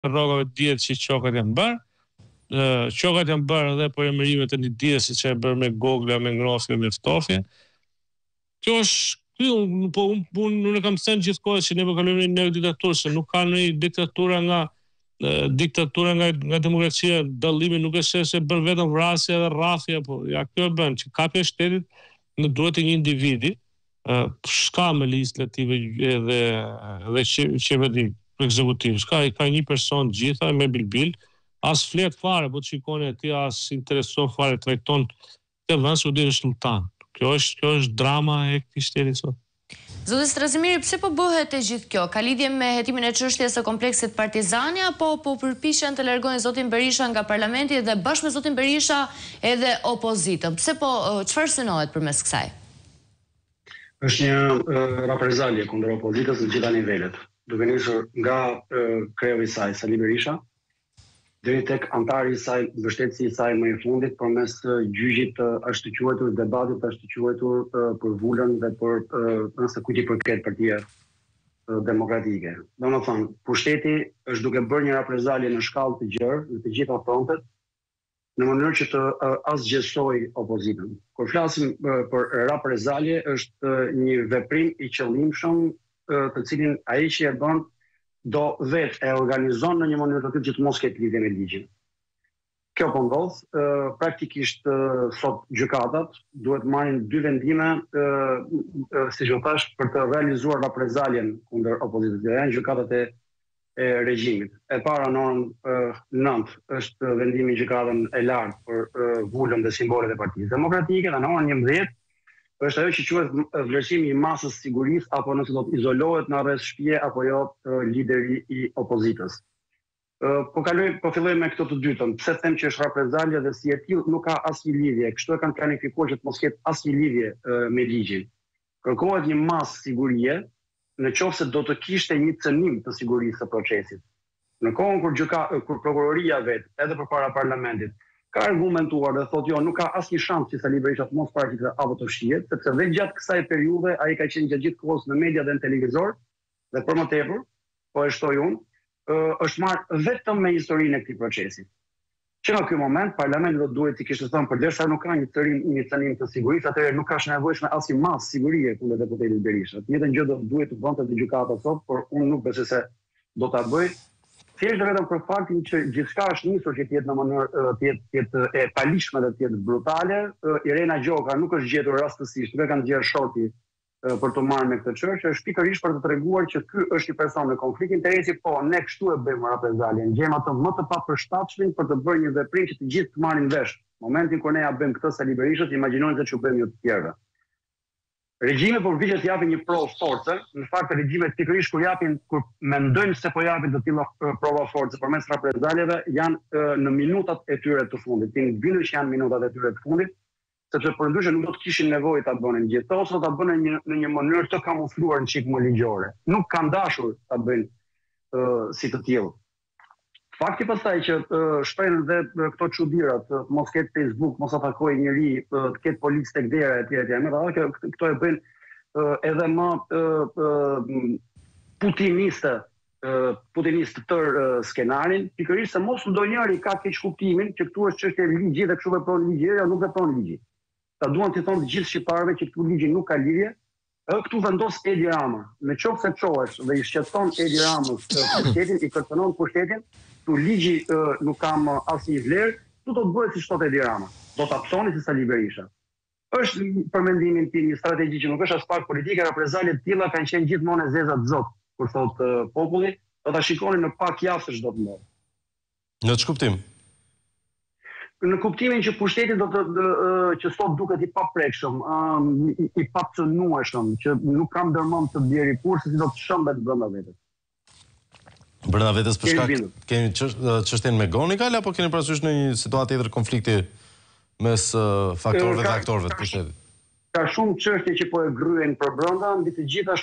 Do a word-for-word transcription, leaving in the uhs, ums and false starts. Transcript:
rrogave dihet që qokat janë bërë. Uh, qokat janë bërë edhe për emërimet e një diesi që e bërë me gogla, me ngrohje, me ftofje. Kjo është, kjo, po unë un, un e kam thënë gjithkohë që ne po kalojmë në një diktaturë, se nuk ka një diktatura nga uh, diktatura nga, nga demokracia, dallimi nuk është se bën vetëm vrasje dhe rrafje, po ja kjo e bën që kapja e shtetit në duhet të një individi, uh, s'ka me legislative edhe edhe qeveri ekzekutiv, s'ka, i ka një person gjitha me bilbil. As flet fare, po të shikoni aty, as intereson fare, trajton të vend se u dhe sultan. Kjo është, kjo është drama e këtij shteti sot. Zoti Strazimiri, pse po bëhet e gjithë kjo? Ka lidhje me hetimin e çështjes së kompleksit Partizani, apo po përpiqen të largojnë zotin Berisha nga parlamenti dhe bashkë me zotin Berisha edhe opozitën? Pse po, çfarë synohet përmes kësaj? Është një uh, reprezalje kundër opozitës në gjitha nivelet, duke nisur nga uh, kreu i saj, Sali Berisha, deri tek antari i saj, mbështetësi i saj më i fundit përmes gjyqit është të quajtur debatit është të quajtur uh, për vulën dhe për uh, nëse kujt i përket partia uh, demokratike. Domethënë, pushteti është duke bërë një reprezalje në shkallë të gjerë në të gjitha frontet, në mënyrë që të uh, asgjësoj opozitën. Kur flasim uh, për reprezalje, është uh, një veprim i qëllimshëm uh, të cilin ai që e bën do vetë e organizon në një mënyrë të tillë që të mos ketë lidhje me ligjin. Kjo po ndodh, uh, praktikisht uh, sot gjykatat duhet marrin dy vendime, uh, uh, siç u thash, për të realizuar reprezaljen kundër opozitës. Janë gjykatat e, e regjimit. E para në orën uh, nëntë është vendimi i gjykatën e lartë për uh, vulën dhe simbolet e Partisë Demokratike, dhe në orën njëmbëdhjetë është ajo që quhet vlerësimi i masës sigurisë, apo nëse do të izolohet në rreth shtëpie apo jo lideri i opozitës. Po kaloj, po filloj me këtë të dytën. Pse them që është reprezalje dhe si e tillë nuk ka asnjë lidhje. Kështu e kanë planifikuar që të mos ketë asnjë lidhje me ligjin. Kërkohet një masë sigurie, në qoftë se do të kishte një cënim të sigurisë së procesit. Në kohën kur gjyka, kur prokuroria vet, edhe përpara parlamentit, ka argumentuar dhe thotë jo, nuk ka asnjë shans që Sali Berisha të mos paraqitet apo të shihet, sepse dhe gjatë kësaj periudhe ai ka qenë gjatë gjithë kohës në media dhe në televizor, dhe për më tepër, po e shtoj unë, është marrë vetëm me historinë e këtij procesi. Që në ky moment parlamenti do duhet të kishte thënë përderisa nuk ka një cënim, një cënim të sigurisë, atëherë nuk ka nevojshme asnjë masë sigurie kundër deputetit Berisha. Të njëjtën gjë do duhet të bënte te gjykata sot, por unë nuk besoj se do ta bëj. Thjesht vetëm për faktin që gjithçka është nisur që të jetë në mënyrë të jetë, të jetë e palishme dhe të jetë brutale. Irena Gjoka nuk është gjetur rastësisht, nuk e kanë gjetur shorti për të marrë me këtë çështje, është pikërisht për të treguar që ky është një person me konflikt interesi, po ne kështu e bëjmë reprezaljen, gjejmë atë më të papërshtatshëm për të bërë një veprim që të gjithë të marrin vesh. Momentin kur ne ja bëjmë këtë Sali Berishës, imagjinojeni se çu bëjmë ju të tjerëve. Regjimi përpiqet të japë një provë force, në fakt regjimet pikërisht kur japin, kur mendojnë se po japin të tilla prova force përmes reprezaljeve, janë në minutat e tyre të fundit. Tim bindur që janë minutat e tyre të fundit, sepse përndryshe nuk do të kishin nevojë ta bënin gjithë, ose do ta bënin një, në një mënyrë të kamufluar në çik më ligjore. Nuk kanë dashur ta bëjnë uh, si të tillë. Fakti pastaj që uh, shprehin dhe uh, këto çudirat, uh, mos ketë Facebook, mos atakojë njëri, uh, të ketë policë tek dera etj etj. Megjithatë këto, këto e bëjnë uh, edhe më uh, uh, putiniste, uh, putinist të tër uh, skenarin, pikërisht se mos ndonjëri ka keq kuptimin që këtu është çështje ligji dhe kështu vepron ligji, jo nuk vepron ligji. Ta duan të thonë të gjithë shqiptarëve që këtu ligji nuk ka lidhje. Këtu vendos Edi Rama. Në qoftë se çohesh dhe i shqetëson Edi Ramës pushtetin, i kërcënon pushtetin, tu ligji uh, nuk kam uh, asnjë vlerë, tu do të bëhet siç thotë Edi Rama. Do ta psoni si Sali Berisha. Është për mendimin tim një strategji që nuk është as pak politike, reprezalje të tilla kanë qenë gjithmonë e zeza të zot, kur thotë uh, populli, do ta shikoni në pak javë se ç'do të ndodhë. Në ç'kuptim? Në kuptimin që pushteti do të dë, uh, që sot duket i paprekshëm, um, i, i papcënueshëm, që nuk kam ndërmend të bjerë kurse si do të shëmbet brenda vetes. Brenda vetes për shkak keni çështjen me Gonikal apo keni parasysh në një situatë tjetër konflikti mes uh, faktorëve dhe aktorëve të pushtetit? Ka shumë çështje që po e gryen për brenda, mbi të gjitha